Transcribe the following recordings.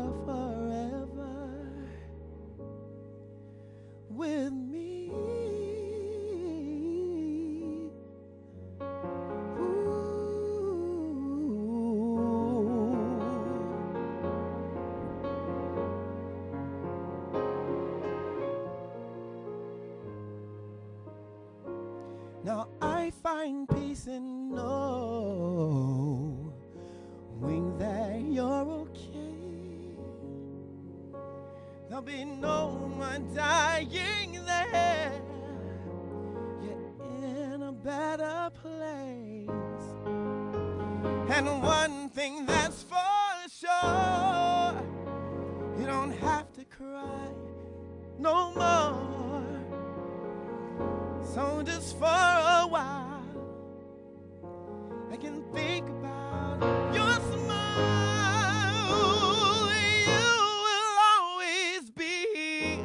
forever with me. Now I find peace in knowing that you're okay. There'll be no one dying there. You're in a better place. And one thing that's for sure, you don't have to cry no more. So just for a while, I can think about your smile. You will always be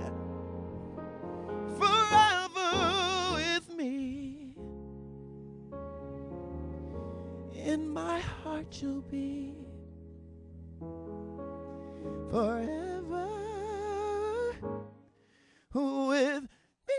forever with me. In my heart you'll be forever with me.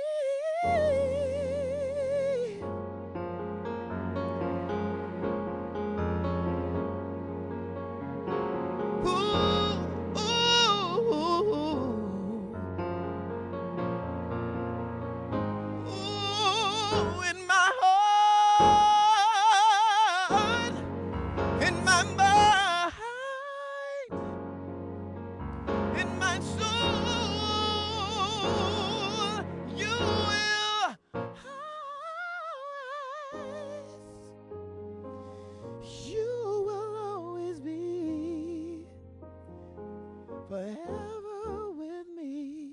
Forever with me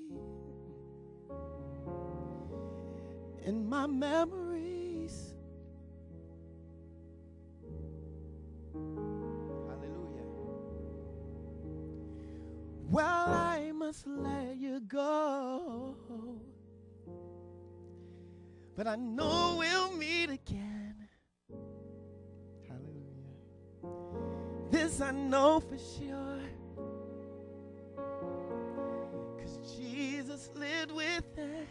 in my memories. Hallelujah. Well, I must let you go, but I know we'll meet again. Hallelujah. This I know for sure. Jesus lived within.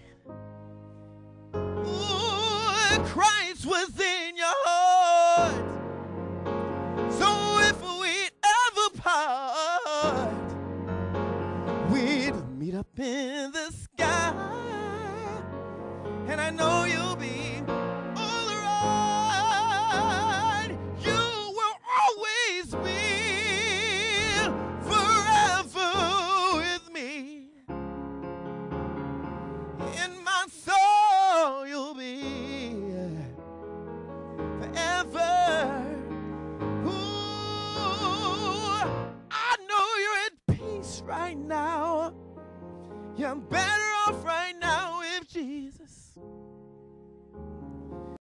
Ooh, Christ was in your heart. So if we'd ever part, we'd meet up in the sky. And I know you'll be all right. You will always be forever with me. In my soul you'll be forever. Ooh, I know you're at peace right now. You're better off right now with Jesus.